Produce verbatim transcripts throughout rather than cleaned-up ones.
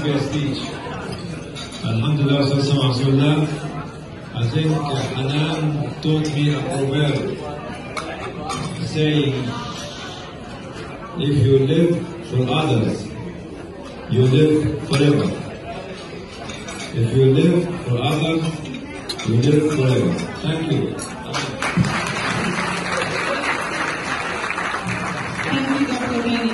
فيها speech. Alhamdulillah, Sallallahu Alaihi Wasallam. I think Hanan taught me a proverb saying, if you live for others, you live forever. If you live for others, you live forever. Thank you. Thank you, Doctor Ghani.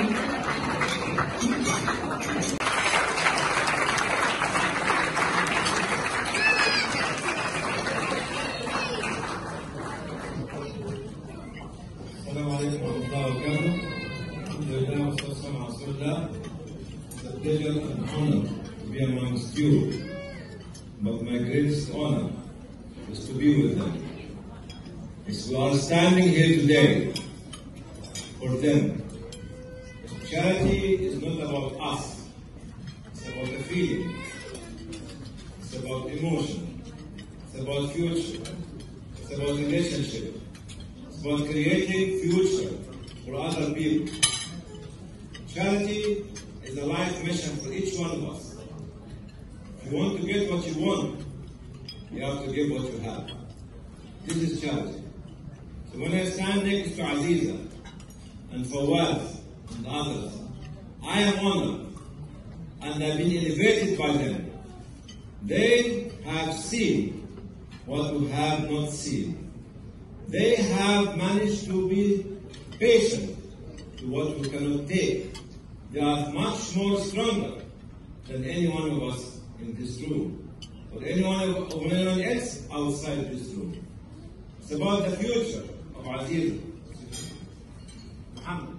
Assalamu alaikum wa rahmatullahi wa barakatuh. Alhamdulillah, wa sallallahu ala rasulillah. It's a pleasure and honor to be amongst you, but my greatest honor is to be with them. As we are standing here today for them. Charity is not about us, it's about the feeling, it's about emotion, it's about future, it's about relationship. For creating future for other people. Charity is a life mission for each one of us. If you want to get what you want, you have to give what you have. This is charity. So when I stand next to Aziza and Fawaz and others, I am honored and I've been elevated by them. They have seen what we have not seen. They have managed to be patient to what we cannot take. They are much more stronger than any one of us in this room, or anyone of or anyone else outside this room. It's about the future of Aziza, Muhammad,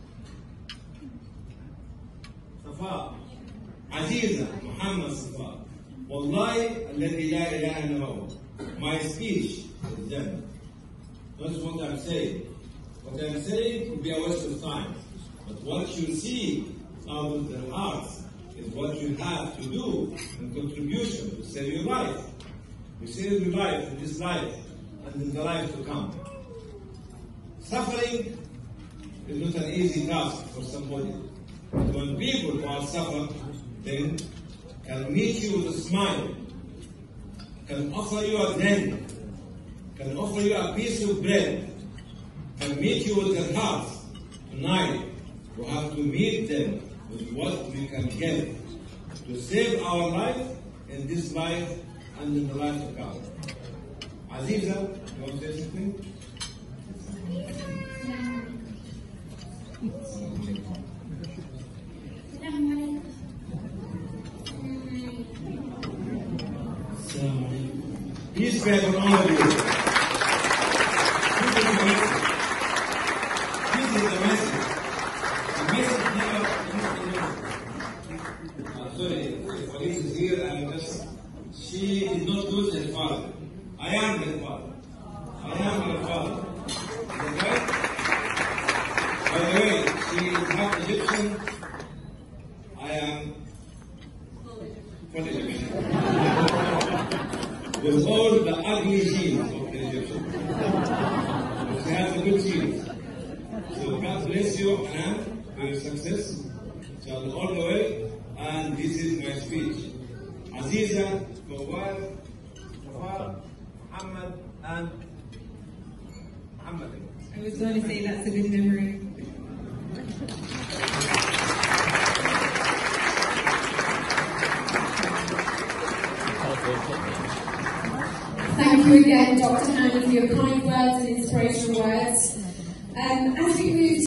Safa, Aziza, Muhammad Safa. Wallahi, alladhi la ilaha illa hu. My speech is done. That's what I'm saying. What I'm saying would be a waste of time. But what you see out of their hearts is what you have to do in contribution to save your life. You save your life in this life and in the life to come. Suffering is not an easy task for somebody. But when people who are suffering then can meet you with a smile, can offer you a drink, can offer you a piece of bread, can meet you with their hearts. Tonight, we have to meet them with what we can get to save our life in this life and in the life to come. Aziza, you want to say something? Peace be upon all of you. This is the message. The message never. I'm sorry, the police is here and just. She did not lose her father. I am her father. I am her father. Is that right? By the way, she is half Egyptian. I am full Egyptian. With all the ugly genes of the Egyptians. She has the good genes. So God bless you and for your success. Travel all the way. And this is my speech. Aziza, Fawaz, Safa, Muhammad, and Muhammad. I was going to say that's a good memory. Thank you again, Doctor Hannon, for your kind words and inspirational words. Um, as we move